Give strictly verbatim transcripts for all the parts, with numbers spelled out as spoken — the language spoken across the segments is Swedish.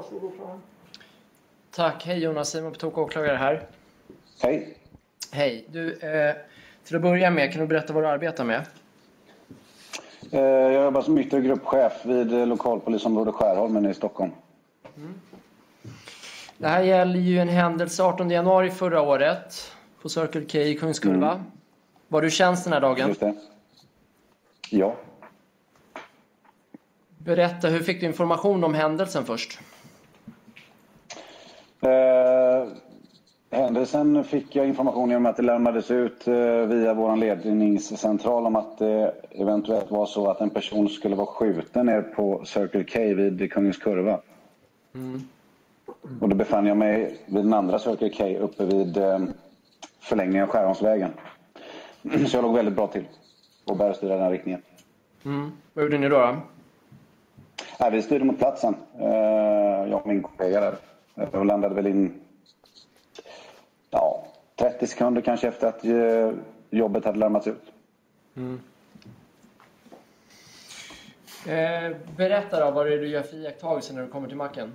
Varsågod fram. Tack, hej Jonas, Simon Petok, åklagare här. Hej. Hej, du, eh, till att börja med, kan du berätta vad du arbetar med? Eh, jag jobbar som yttre gruppchef vid eh, lokalpolisområde Skärholmen i Stockholm. Mm. Det här gäller ju en händelse artonde januari förra året på Circle K i Kungskurva. Mm. Var du tjänst den här dagen? Just det. Ja. Berätta, hur fick du information om händelsen först? Eh, händelsen fick jag information genom att det lämnades ut eh, via vår ledningscentral om att det eventuellt var så att en person skulle vara skjuten ner på Circle K vid Kungens Kurva. Mm. Och då befann jag mig vid den andra Circle K uppe vid eh, förlängningen av Skärholmsvägen. Så jag låg väldigt bra till och började styra den här riktningen. Mm. Vad gjorde ni då? då? Ja, vi styrde mot platsen. Jag och min kollega där. Och landade väl in ja, trettio sekunder kanske efter att jobbet hade larmats ut. Mm. Eh, berätta då, vad är det du gör för iakttagelser när du kommer till macken?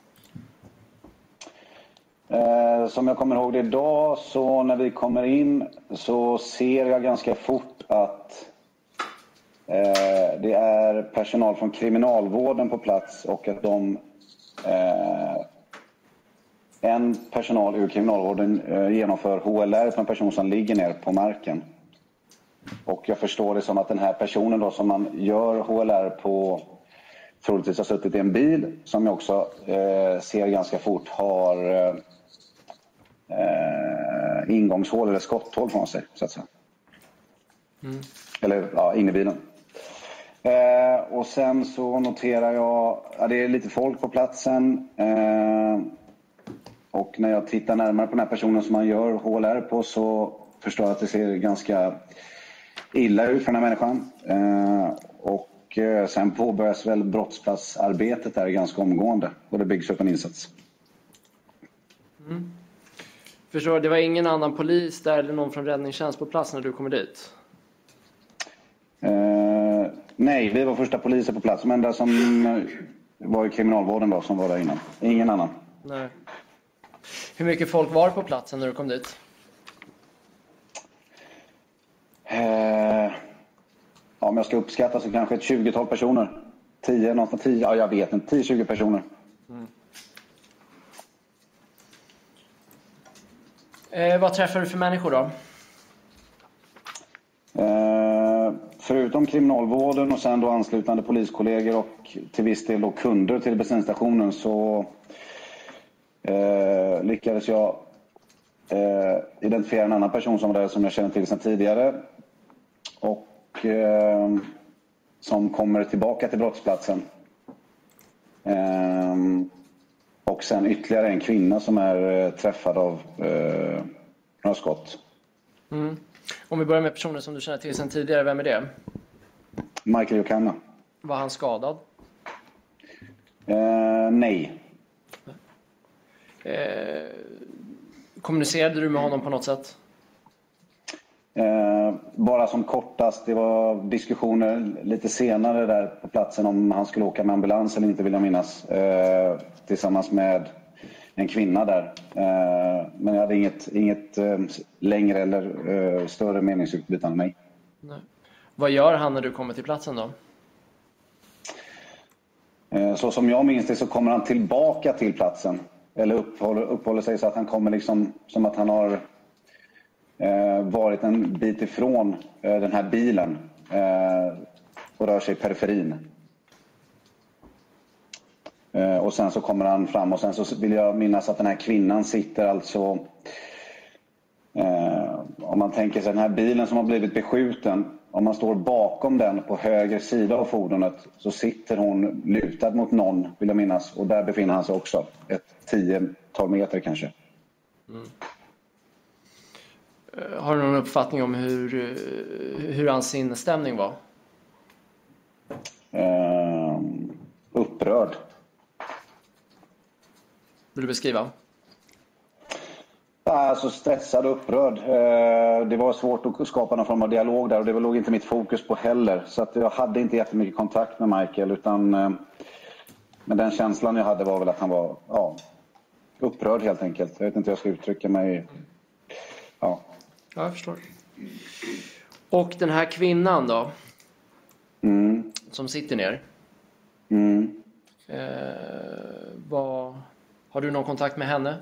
Eh, som jag kommer ihåg det idag, så när vi kommer in så ser jag ganska fort att eh, det är personal från kriminalvården på plats och att de eh, en personal ur kriminalvården eh, genomför H L R på en person som ligger ner på marken. Och jag förstår det som att den här personen då som man gör H L R på troligtvis har suttit i en bil som jag också eh, ser ganska fort har eh, eh, ingångshål eller skotthål från sig så att säga. Mm. Eller ja, in i bilen. Eh, och sen så noterar jag ja, det är lite folk på platsen eh, och när jag tittar närmare på den här personen som man gör H L R på så förstår jag att det ser ganska illa ut för den här människan. Eh, och eh, sen påbörjas väl brottsplatsarbetet där ganska omgående och det byggs upp en insats. Mm. Förstår, det var ingen annan polis där eller någon från räddningstjänst på plats när du kommer dit? Eh, nej, vi var första poliser på plats. De enda som var i kriminalvården då, som var där innan. Ingen annan. Nej. Hur mycket folk var på platsen när du kom dit? Eh, ja, om jag ska uppskatta så kanske ett tjugotal personer. tio, någonstans tio, ja jag vet inte. tio tjugo personer. Mm. Eh, vad träffar du för människor då? Eh, förutom kriminalvården och sen då anslutande poliskollegor och till viss del då kunder till bensinstationen så eh, lyckades jag eh, identifiera en annan person som var där som jag känner till sedan tidigare och eh, som kommer tillbaka till brottsplatsen. Eh, och sen ytterligare en kvinna som är eh, träffad av eh, några skott. Mm. Om vi börjar med personen som du känner till sedan tidigare, vem är det? Michael Jokanna. Var han skadad? Eh, nej. Eh, kommunicerade du med honom på något sätt? Eh, bara som kortast, det var diskussioner lite senare där på platsen om han skulle åka med ambulans eller inte vill jag minnas. Eh, tillsammans med en kvinna där. Eh, men jag hade inget, inget eh, längre eller eh, större meningsutbyte med mig. Nej. Vad gör han när du kommer till platsen då? Eh, så som jag minns det så kommer han tillbaka till platsen. Eller uppehåller, uppehåller sig så att han kommer liksom som att han har eh, varit en bit ifrån eh, den här bilen. Eh, och rör sig i periferin. Eh, och sen så kommer han fram och sen så vill jag minnas att den här kvinnan sitter alltså eh, om man tänker sig den här bilen som har blivit beskjuten, om man står bakom den på höger sida av fordonet så sitter hon lutad mot någon vill jag minnas och där befinner han sig också ett tiotal meter kanske. Mm. Har du någon uppfattning om hur, hur hans sinnesstämning var? Eh, upprörd. Vill du beskriva? Alltså stressad och upprörd. Det var svårt att skapa någon form av dialog där och det låg inte mitt fokus på heller. Så att jag hade inte jättemycket kontakt med Michael utan men den känslan jag hade var väl att han var ja, upprörd helt enkelt. Jag vet inte hur jag ska uttrycka mig. Ja. Ja, jag förstår. Och den här kvinnan då? Mm. Som sitter ner. Mm. Eh, vad, har du någon kontakt med henne?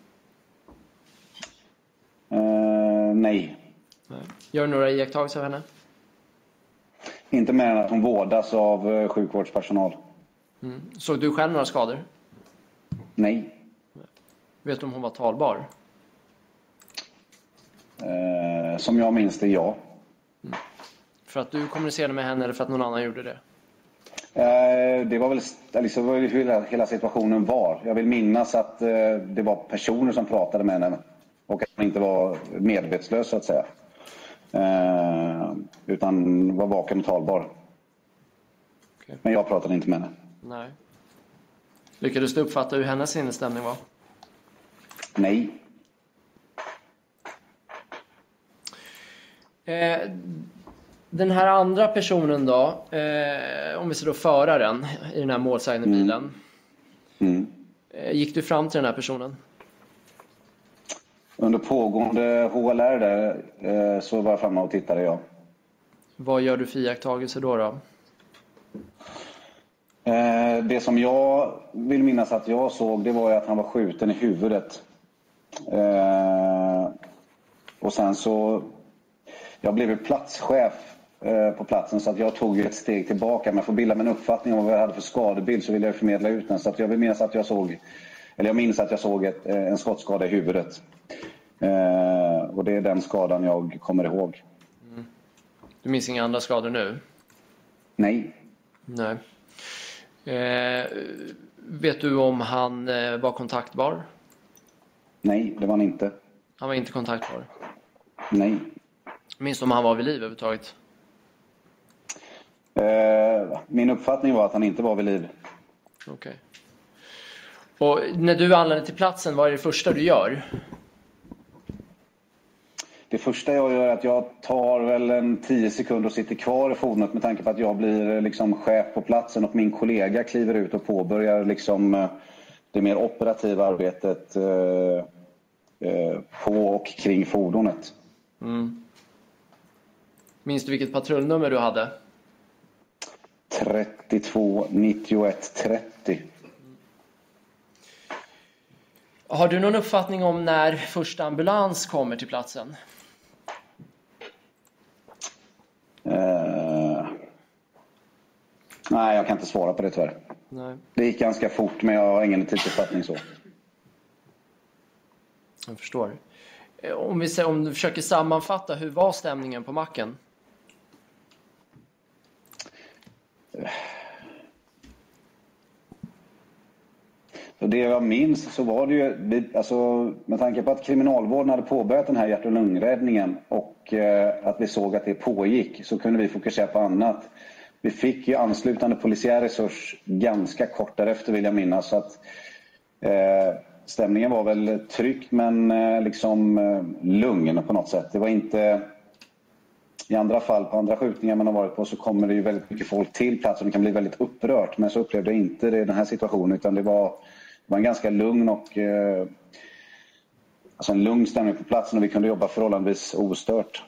Eh, nej. Nej. Gör du några iakttagelser av henne? Inte mer än att hon vårdas av eh, sjukvårdspersonal. Mm. Såg du själv några skador? Nej. Vet du om hon var talbar? Eh, som jag minns det, ja. Mm. För att du kommunicerade med henne eller för att någon annan gjorde det? Eh, det var väl liksom, hur hela, hela situationen var. Jag vill minnas att eh, det var personer som pratade med henne. Och att hon inte var medvetslös så att säga. Eh, utan var vaken och talbar. Okay. Men jag pratade inte med henne. Nej. Lyckades du uppfatta hur hennes sinnesstämning var? Nej. Eh, den här andra personen då, eh, om vi ser då föraren i den här målsägande bilen. Mm. Mm. Eh, gick du fram till den här personen? Under pågående H L R där eh, så var jag framme och tittade, ja. Vad gör du för iakttagelser då då? Eh, det som jag vill minnas att jag såg, det var ju att han var skjuten i huvudet. Eh, och sen så... Jag blev ju platschef eh, på platsen så att jag tog ett steg tillbaka. Men för att bilda mig en uppfattning om vad jag hade för skadebild så ville jag förmedla ut den. Så att jag vill minnas att jag såg... Eller jag minns att jag såg ett, en skottskada i huvudet. Eh, och det är den skadan jag kommer ihåg. Mm. Du minns inga andra skador nu? Nej. Nej. Eh, vet du om han eh, var kontaktbar? Nej, det var han inte. Han var inte kontaktbar? Nej. Minns du om han var vid liv överhuvudtaget? Eh, min uppfattning var att han inte var vid liv. Okej. Okay. Och när du anländer till platsen, vad är det första du gör? Det första jag gör är att jag tar väl en tio sekunder och sitter kvar i fordonet med tanke på att jag blir liksom chef på platsen och min kollega kliver ut och påbörjar liksom det mer operativa arbetet eh, eh, på och kring fordonet. Mm. Minns du vilket patrullnummer du hade? trettiotvå nittioett trettio. Har du någon uppfattning om när första ambulans kommer till platsen? Uh, nej, jag kan inte svara på det tyvärr. Nej. Det gick ganska fort, men jag har ingen tidsuppfattning så. Jag förstår. Om, vi säger, om du försöker sammanfatta, hur var stämningen på macken? Så det jag minns så var det ju, alltså, med tanke på att kriminalvården hade påbörjat den här hjärt- och lungräddningen och eh, att vi såg att det pågick, så kunde vi fokusera på annat. Vi fick ju anslutande polisiär resurs ganska kort därefter, vill jag minnas. Så att, eh, stämningen var väl tryckt men eh, liksom eh, lugn på något sätt. Det var inte... I andra fall, på andra skjutningar man har varit på, så kommer det ju väldigt mycket folk till platsen. Det kan bli väldigt upprört, men så upplevde jag inte det i den här situationen, utan det var, det var en ganska lugn och eh, alltså en lugn stämning på platsen och vi kunde jobba förhållandevis ostört.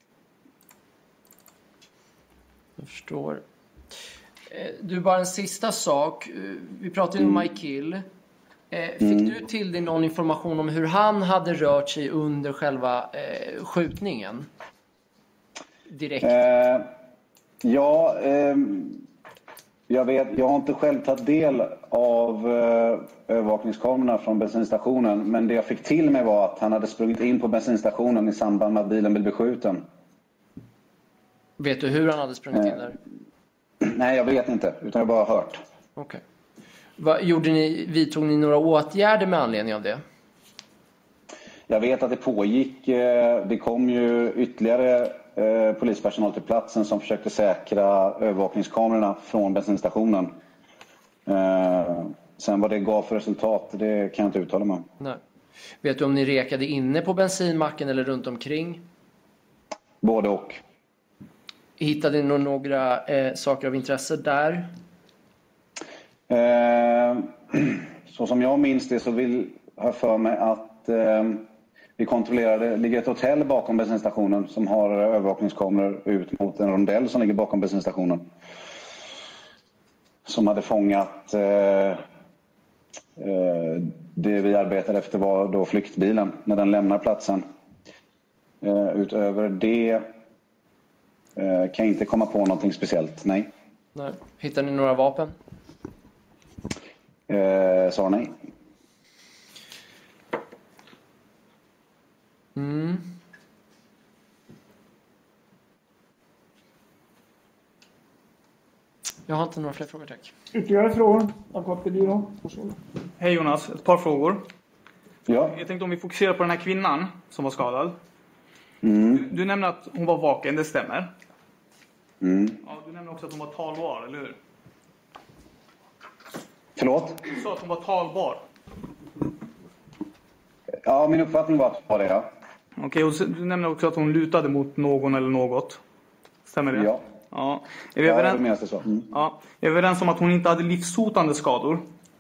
Jag förstår. Du, bara en sista sak. Vi pratade ju om Mike Hill. Fick mm. du till dig någon information om hur han hade rört sig under själva eh, skjutningen? Direkt. Eh, ja, eh, jag vet, jag har inte själv tagit del av eh, övervakningskamerorna från bensinstationen, men det jag fick till mig var att han hade sprungit in på bensinstationen i samband med att bilen blev beskjuten. Vet du hur han hade sprungit eh, in där? Nej, jag vet inte, utan jag bara har hört. Okej. Vad gjorde ni, vidtog ni några åtgärder med anledning av det? Jag vet att det pågick, eh, det kom ju ytterligare eh, polispersonal till platsen som försökte säkra övervakningskamerorna från bensinstationen. Eh, sen vad det gav för resultat, det kan jag inte uttala mig om. Nej. Vet du om ni rekade inne på bensinmacken eller runt omkring? Både och. Hittade ni några eh, saker av intresse där? Eh, så som jag minns det så vill jag för mig att eh, vi kontrollerade, det ligger ett hotell bakom bensinstationen som har övervakningskameror ut mot en rondell som ligger bakom bensinstationen. Som hade fångat eh, eh, det vi arbetade efter var då flyktbilen när den lämnar platsen. Eh, utöver det eh, kan jag inte komma på någonting speciellt, nej. Nej. Hittar ni några vapen? Eh, sa nej. Mm. Jag har inte några fler frågor, tack. Ytterligare frågor? Hej Jonas, ett par frågor. Ja. Jag tänkte om vi fokuserar på den här kvinnan som var skadad. Mm. Du, du nämnde att hon var vaken, det stämmer. Mm. Ja, du nämnde också att hon var talbar, eller hur? Förlåt? Du sa att hon var talbar. Ja, min uppfattning var att det var det, ja. Okej, och du nämnde också att hon lutade mot någon eller något. Stämmer det? Ja. Ja. Är vi Ja, överens? det minns det så. Mm. Ja. Är vi överens om att hon inte hade livshotande skador?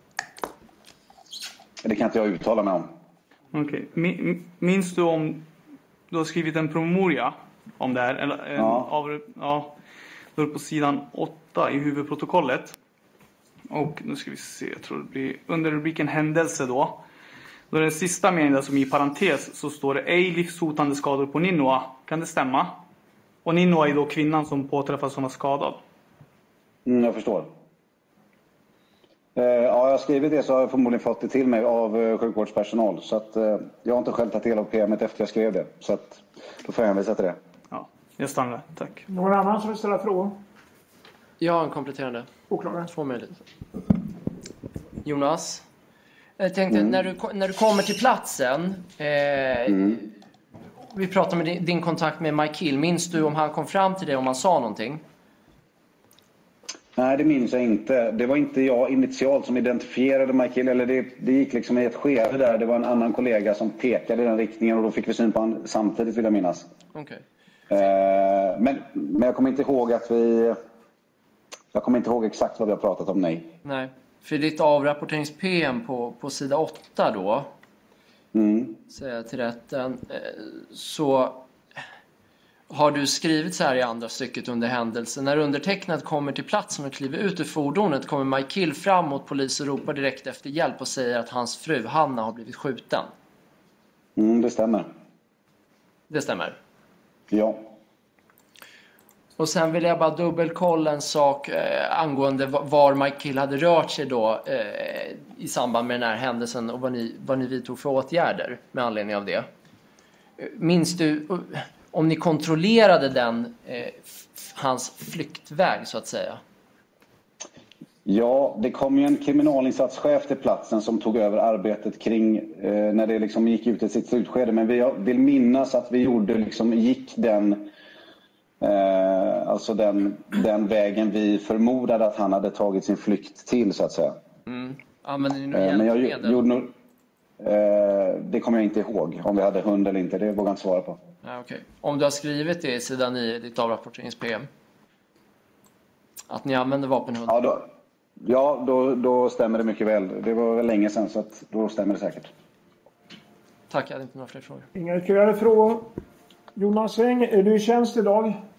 Det kan inte jag uttala mig om. Okej. Mi- minns du om du har skrivit en promemoria om det här? Eller, en, Ja. Av, ja. Då är det på sidan åtta i huvudprotokollet. Och nu ska vi se, jag tror det blir under rubriken händelse då. Då är det sista meningen som i parentes så står det ej livshotande skador på Ninnoa. Kan det stämma? Och Ninnoa är då kvinnan som påträffas som var skadad. Mm, jag förstår. Eh, ja, jag har skrivit det så har jag förmodligen fått det till mig av eh, sjukvårdspersonal. Så att, eh, jag har inte själv tagit del av P M:et efter jag skrev det. Så att, då får jag hänvisa till det. Ja, jag stannar. Tack. Någon annan som vill ställa frågor? Jag har en kompletterande. Åklagare. Två möjligheter. Jonas, jag tänkte Mm. när, du, när du kommer till platsen. Eh, Mm. Vi pratade med din, din kontakt med Mike Hill. Minns du om han kom fram till dig om han sa någonting? Nej, det minns jag inte. Det var inte jag initialt som identifierade Michael. Eller det, det gick liksom i ett skede där. Det var en annan kollega som pekade i den riktningen och då fick vi syn på honom samtidigt, vill jag minnas. Okej. Eh, men, men jag kommer inte ihåg att vi... Jag kommer inte ihåg exakt vad vi har pratat om, nej. Nej. För ditt avrapporterings-P M på, på sida åtta då, Mm. säger jag till rätten, eh, så har du skrivit så här i andra stycket under händelsen. När undertecknad kommer till platsen och kliver ut ur fordonet kommer Mike Hill fram mot polis och ropar direkt efter hjälp och säger att hans fru Hanna har blivit skjuten. Mm, det stämmer. Det stämmer. Ja. Och sen vill jag bara dubbelkolla en sak eh, angående var Mike Hill hade rört sig då eh, i samband med den här händelsen och vad ni, vad ni vidtog för åtgärder med anledning av det. Minns du om ni kontrollerade den, eh, f- hans flyktväg så att säga? Ja, det kom ju en kriminalinsatschef till platsen som tog över arbetet kring eh, när det liksom gick ut i sitt slutskede. Men vi vill minnas att vi gjorde liksom, gick den, eh, alltså den, den vägen vi förmodade att han hade tagit sin flykt till, så att säga. Mm. Använder ni några Eh, men jag hjälpmedel? gjorde nog, eh, det kommer jag inte ihåg om vi hade hund eller inte. Det vågar jag inte svara på. Ja, okay. Om du har skrivit det i sidan nio i ditt avrapporterings-P M att ni använder vapenhund? Ja, då, ja då, då stämmer det mycket väl. Det var väl länge sedan så att då stämmer det säkert. Tack, jag hade inte några fler frågor. Inga ytterligare frågor. Jonas Eng, är du i tjänst idag?